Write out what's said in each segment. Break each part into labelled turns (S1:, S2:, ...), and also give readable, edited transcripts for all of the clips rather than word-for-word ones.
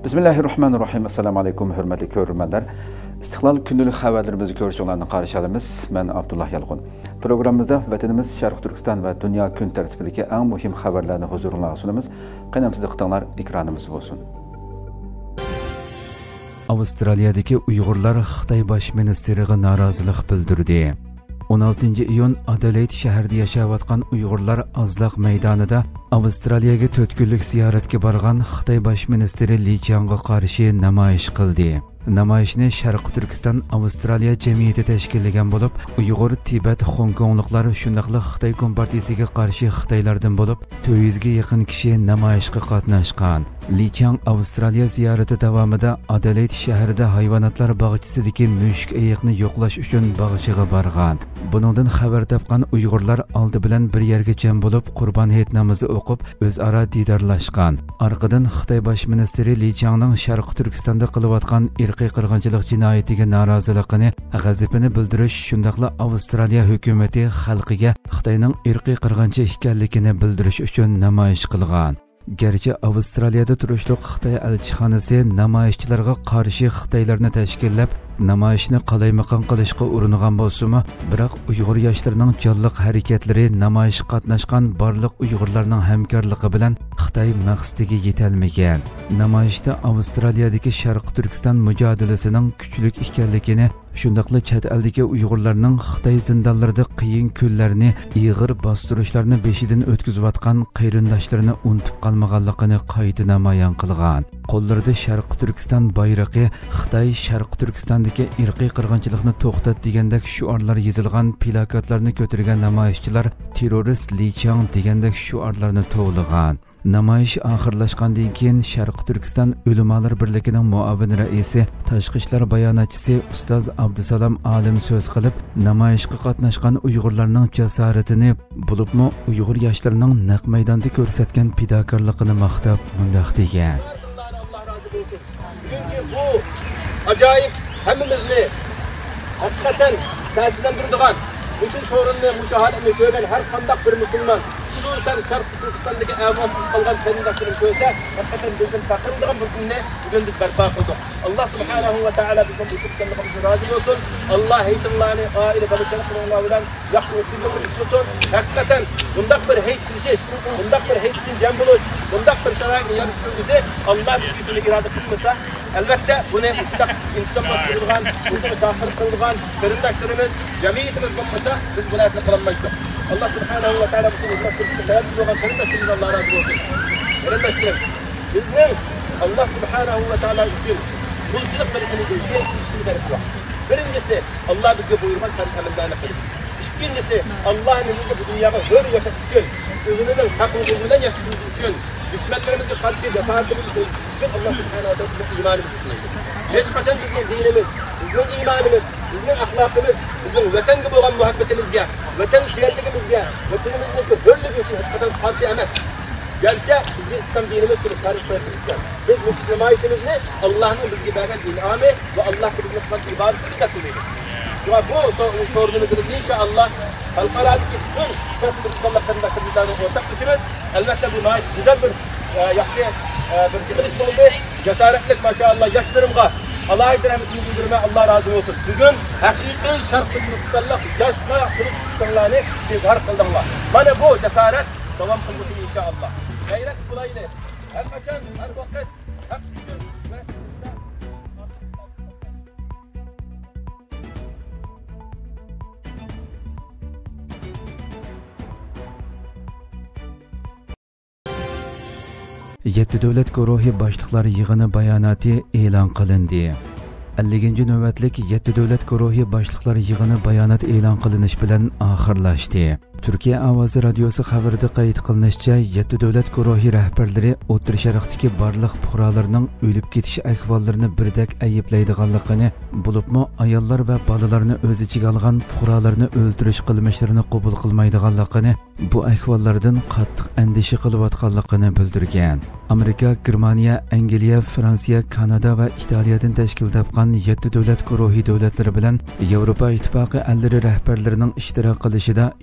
S1: Bismillahirrahmanirrahim. Assalamu alaykum, hurmatli ko'ruvchilar. Istiqlol kundalik xabarlarimizni ko'rishinglarni qarshi olamiz. Men Abdullah Yalqun. Programmamizda vatanimiz Sharq Turkiston va dunyo kun tartibidagi eng muhim xabarlarni huzuringizga sunamiz. Qanamsiz diqqatinglar ekranimiz bo'lsin. Avstraliyadagi Uyg'urlar Xitoy bosh ministeriga norozilik bildirdi. 16 iyun Adelaide shahrida yashayotgan Uyg'urlar Azlaq maydonida Avstraliyaga 4 kunlik ziyoratga borgan Xitoy bosh ministri Li Qiangga qarshi namoyish qildi. Namoyishni Sharq Turkiston Avstraliya jamiyati tashkillagan bo'lib, Uyg'ur, Tibet, Hong Kongliklar shundaqli Xitoy kompartiyasiga qarshi Xitoylardan bo'lib, 400 ga yaqin kishi namoyishga qatnashgan. Li Qiang Avstraliya ziyorati davomida Adelaide shahrida hayvonotlar bog'chasidagi mushuk ayiqni yo'qlash uchun bog'chaga borgan. Buningdan xabar topgan Uyg'urlar oldi bilan bir yerga jam bo'lib, Qurbon hayit namozi o'qib, o'zaro didorlashgan. Orqadan Xitoy bosh ministri Li Qiangning Sharq Turkistonda qilayotgan irqiy qirg'inchilik jinoyatiga noroziligini, g'azabini bildirish, shundaqla Avstraliya hukumati xalqiga Xitoyning irqiy qirg'inchi ekanligini bildirish uchun namoyish qilgan. Gerçi Avstraliyada turishliq Xitoy elchixonasi namoyishchilarga qarshi Xitoylarni tashkillab, namoyishni qalaymaqon qilishga uringan bo'lsa-mu, biroq Uyg'ur yoshlarining jonliq harakatlari namoyish qatnashgan barliq Uyg'urlarning hamkorligi bilan Xitoy maqsadiga yetolmagan. Namoyishda Avstraliyadagi Sharq Turkiston mujodilasining kuchli ekanligini, shundaqla chet eldagi Uyg'urlarning Xitoy zindonlarida qiyin kunlarni, ig'ir bostirishlarni beshidan o'tkazayotgan qarindoshlarini unutib qolmaganligini qayta namoyon qilgan. Qo'llarida Sharq Turkiston bayrog'i, Xitoy Sharq Turkistondagi irqiy qirg'inchilikni to'xtat degandek shiorlar yozilgan plakatlarni ko'targan namoyishchilar terrorist Li Qiang degandek shiorlarni to'g'lagan. Namoyish oxirlashgandan keyin Sharq Turkiston Ulamolar birligining muavin raisi, tashqi ishlar bayonotchisi ustoz Abdusalom Olim so'z qilib, namoyishga qatnashgan Uyg'urlarning jasoratini, bo'libmi Uyg'ur yoshlarining naq maydonda ko'rsatgan fidokorligini maqtab mundaq degan.
S2: Bu acayip hemimizni hakikaten tercihlendirdiğen bütün sorunlu müşahalini gören her kandak bir Müslüman Şurusen Sharq Turkiston'daki evasız kalgan senindaşların söylese hakikaten bizim takımdığın bu günle bugün biz berpa kıldık. Allah subhanahu ve teala bizim bu Türkistan'lıkımızı razı olsun. Allah heytullahını aile balıklarını bilen yakın tutsun. Hakikaten bundak bir heyt kılışış, bundak bir heyt için cem buluş, bundak bir şarayın yarıştırıcısı Allah bir irade kılmasa elbette bunu mutlak insanlar kıldıgan, bunu dahil kıldıgan karındaşlarımız, cemiyetimiz olmasa biz bunu asla kılamayızdık. Allah subhanahu ve teala bu sınıflar Türk'ün hayatı olan karındaşlarımız Allah razı olsun. Karındaşlarım, bizler Allah subhanahu ve teala için kulculuk verişimiz değil, işini verip var. Birincisi Allah bize buyurgan karındaşlarını kılır. İkincisi Allah'ın izniyle bu dünyada böyle yaşamak için, özümüzün hakkımızdan yaşamamız için, düşmanlarımızı karşı cesaretimizi koymak için Allah subhanahu ve teala imanımızı sınırdır. Hiç kaçan bizim dinimiz, bizim imanımız, bizim ahlakımız, bizim vatan gibi olan muhabbetimizge, vatan siyerligimizge, vatanımızdaki hürlüğü için hiç kaçan karşı emez. Gerçi bizim İslam dinimiz gibi tarih koyarımızken, biz Müslümanişimizni Allah'ın bizge vergen inamı ve Allah'ın bizge kılan ibadetini takdimidir. Bu sorunumuzun inşallah halkaradaki tüm Sharq Turkiston'la karındaşlarımızdan ortak düşümüz. Elbette bu güzel bir yaxşı bir yığılış oldu. Cesaretlik maşallah yaşlarımga alaydır rahmetini bildirme Allah razı olsun. Bugün hakiki Sharq Turkiston'la yaşlar Türkistanlarını izhar kıldılar. Bana bu cesaret devam kılması inşallah. Gayret kulaylı. Her kaçan, her vakit hak için ve
S1: Yetti davlat guruhi boshliqlari yig'ini bayonoti e'lon qilindi. 50 navbatlik yetti davlat guruhi boshliqlari yig'ini bayonot e'lon qilinish bilan oxirlashdi. Turkiya ovozi radiosi xabarida qayd qilinishicha, yetti davlat guruhi rahbarlari O'rta Sharqdagi barliq fuqarolarning o'lib ketish ahvollarini birdek ayblaydiganligini, bo'libmi ayollar va bolalarni o'z ichiga olgan fuqarolarni o'ldirish qilmishlarini qabul qilmaydiganligini, bu ahvollardan qattiq andisha qilayotganligini bildirgan. Amerika, Germaniya, Angliya, Fransiya, Kanada va Italiyadan tashkil topgan 7 davlat guruhi davlatlari bilan Yevropa ittifoqi allari rahbarlarining ishtirok qilishida Italiyaning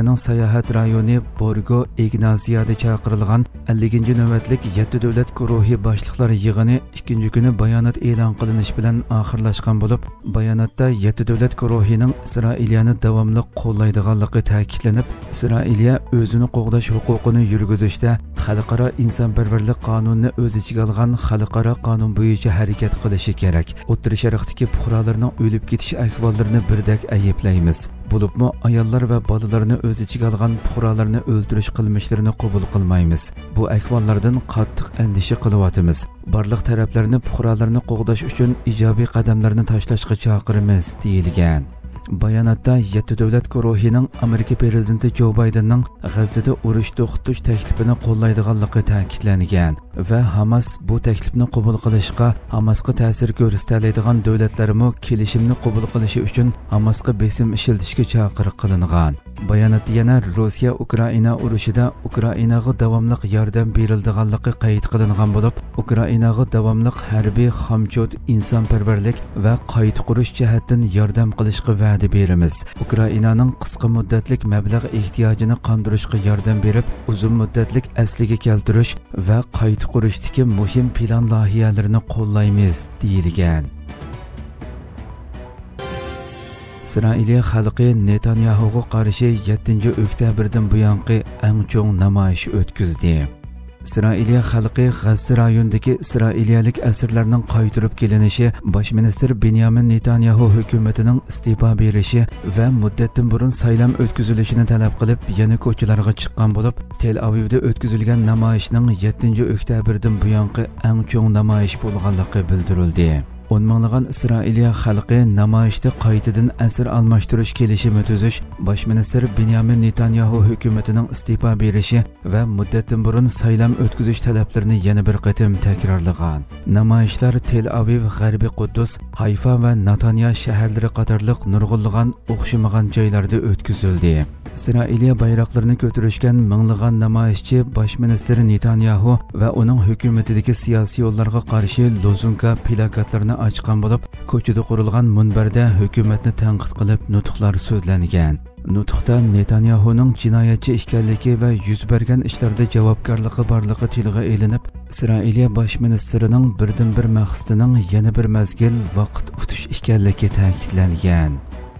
S1: Avstriyaning sayohat rayoni Borgo Ignaziyada chaqirilgan 50-ci navbatlik 7 davlat guruhi boshliqlari yig'ini 2-ci kuni bayonot e'lon qilinish bilan oxirlashgan bo'lib, bayonotda 7 davlat guruhining Isroiliyani davomli qo'llaydiganligi ta'kidlanib, Isroiliya o'zini qo'g'dash huquqini yurgizishda xalqaro insonparvarlik qonunini o'z ichiga olgan xalqaro qonun bo'yicha harakat qilishi kerak. O'rta Sharqdagi fuqarolarning o'lib ketish ahvollarini birdek ayblaymiz. Bo'libmi ayollar va bolalarni o'z ichiga olgan fuqarolarni o'ldirish qilmishlarini qabul qilmaymiz. Bu ahvollardan qattiq andisha qilyapmiz. Barliq taraflarni fuqarolarni qo'g'dash uchun ijobiy qadamlarni tashlashga chaqiramiz, deyilgan. Bayonotda 7 davlat guruhining Amerika prezidenti Jo Baydenning G'azzada urush to'xtatish taklifini qo'llaydiganligi ta'kidlangan va Hamas bu taklifni qabul qilishga Hamasga ta'sir ko'rsatadigan davlatlarmi kelishimni qabul qilishi uchun Hamasga besim ishlatishga chaqiriq qilingan. Bayonotda yana Rossiya Ukraina urushida Ukrainaga davomli yordam berildiganligi qayd qilingan bo'lib, Ukrainaga davomli harbiy xomchot, insonparvarlik va qayta qurish jihatdan yordam qilishga va'da beramiz. Ukrainaning qisqa muddatlik mablag' ehtiyojini qondirishga yordam berib, uzun muddatlik asliga keltirish va qayta qurishdagi muhim plan loyihalarini qo'llaymiz, deyilgan. Isroiliya xalqi Netanyahuga qarshi 7-oktyabrdan buyongi eng cho'ng namoyish o'tkazdi. Isroiliya xalqi G'azza rayonidagi isroiliyalik asirlarning qaytarib kelinishi, bosh ministr Benyamin Netanyahu hukumatining iste'fo berishi va muddatdan burun saylam o'tkazilishini talab qilib, yana ko'chalarga chiqqan bo'lib, Tel Avivda o'tkazilgan namoyishning 7-oktyabrdan buyongi eng cho'ng namoyish bo'lganligi bildirildi. 10 minglagan Isroiliya xalqi namoyishda qaytadan asir almashtirish kelishimi tuzish, bosh ministr Benyamin Netanyahu hukumatining iste'fo berishi va muddatdan burun saylam o'tkazish talablarini yana bir qatim takrorlagan. Namoyishlar Tel Aviv, G'arbiy Quddus, Hayfa va Natanya shaharlari qatorliq nurg'unlagan o'xshamagan joylarda o'tkazildi. Isroiliya bayroqlarini ko'tarishgan minglagan namoyishchi bosh ministr Netanyahu va uning hukumatidagi siyosiy yo'llarga qarshi lozunka plakatlarni ochgan bo'lib, ko'chada qurilgan munbarda hukumatni tanqid qilib nutqlar so'zlangan. Nutqda Netanyahuning jinoyatchi ekanligi va yuz bergan ishlarda javobgarligi borligi tilga elinib, Isroiliya bosh ministrining birdan-bir maqsadining yana bir mazgil vaqt o'tish ekanligi ta'kidlangan.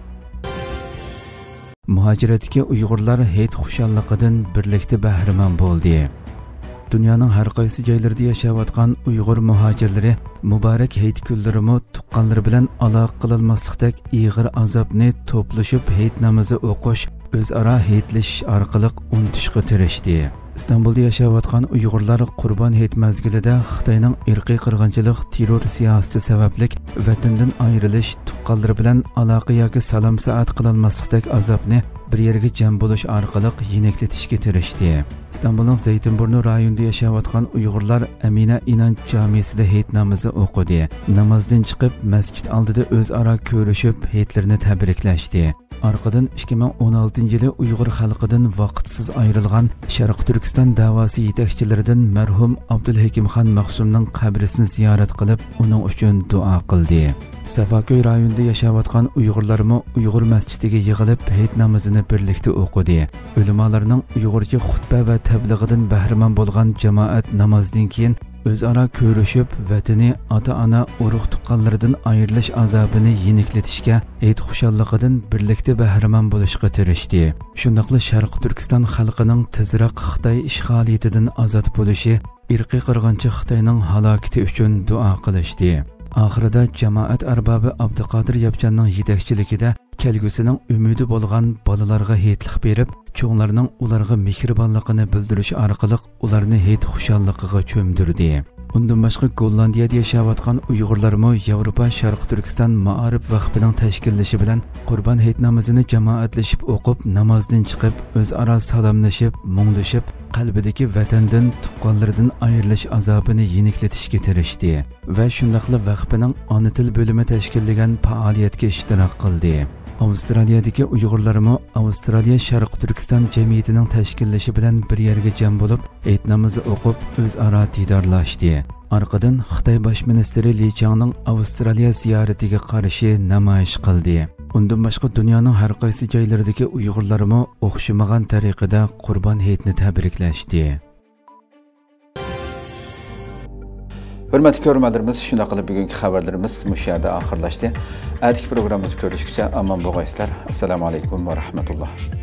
S1: Muhojiratga Uyg'urlar hayit xushalligidan birlikda bahramand bo'ldi. Dunyoning har qaysi joylarida yashayotgan Uyg'ur muhojirlari muborak hayit kunlarimi tuqqanlari bilan aloqa qilolmaslikdek ig'ir azobni to'plashib hayit namozi o'qish, o'zaro hayitlashish orqali unutishga tirishdi. İstanbulda yashayotgan Uyg'urlar Qurbon hayit mazgilida Xitoyning irqiy qirg'inchilik, terror siyosati sababli vatandan ayrilish, tuqqanlari bilan aloqa yoki salom soat qilolmaslikdek azobni bir yerga jam bo'lish orqali yenaklatishga tirishdi. İstanbulning Zaytinburnu rayonida yashayotgan Uyg'urlar Amina Inanch jamisida hayit namozi o'qidi. Namozdan chiqib masjid oldida o'zaro ko'rishib hayitlarni tabriklashdi. Arqadan 2016-yili Uyg'ur xalqidan vaqtsiz ayrilgan Sharq Turkiston da'vosi yetakchilaridan marhum Abdulhakimxon Maqsumning qabrisini ziyorat qilib, uning uchun duo qildi. Safakoy rayonida yashayotgan Uyg'urlarmi Uyg'ur masjidiga yig'ilib hayit namozini birlikda o'qidi. Ulamolarning Uyg'urcha xutba va tablig'idan bahramand bo'lgan jamoat namozdan keyin o'zaro ko'rishib, vatani, ota-ona, urug' tuqqanlaridan ayrilish azobini yeniklatishga, hayit xushalligidan birlikda bahramand bo'lishga tirishdi. Shundaqla Sharq Turkiston xalqining tezroq Xitoy ishg'oliyatidan ozod bo'lishi, irqiy qirg'inchi Xitoyning halokati uchun duo qilishdi. Oxirida jamoat arbobi Abduqodir Yapjanning yetakchiligida kelgusining umidi bo'lgan bolalarga hayitlik berib, cho'nglarning ularga mehribonligini bildirish orqali ularni hayit xushalligiga cho'mdirdi. Undan boshqa Gollandiyada yashayotgan Uyg'urlarmi Yevropa Sharq Turkiston Ma'arif vaqfining tashkillashi bilan Qurbon hayit namozini jamoatlashib o'qib, namozdan chiqib, o'zaro salomlashib, mungdashib, qalbidagi vatandan, tuqqanlaridan ayrilish azobini yeniklatishga tirishdi va shundaqla vaqfining ona til bo'limi tashkillagan faoliyatga ishtirok qildi. Avstraliyadagi Uyg'urlarmi Avstraliya Sharq Turkiston jamiyatining tashkillashi bilan bir yerga jam bo'lib, hayit namozi o'qib, o'zaro didorlashdi. Arqadan Xitoy bosh ministri Li Changning Avstraliya ziyaratiga qarshi namoyish qildi. Undan boshqa dunyoning har qaysi joylaridagi Uyg'urlarmi o'xshamagan tariqada Qurbon hayitini tabriklashdi. Hurmatli ko'ruvchilarimiz, shunday qilib bugungi xabarlarimiz mush yerda oxirlashdi. Atigi programmamizni ko'rishgacha omon bo'linglar. Assalomu alaykum va rahmatulloh.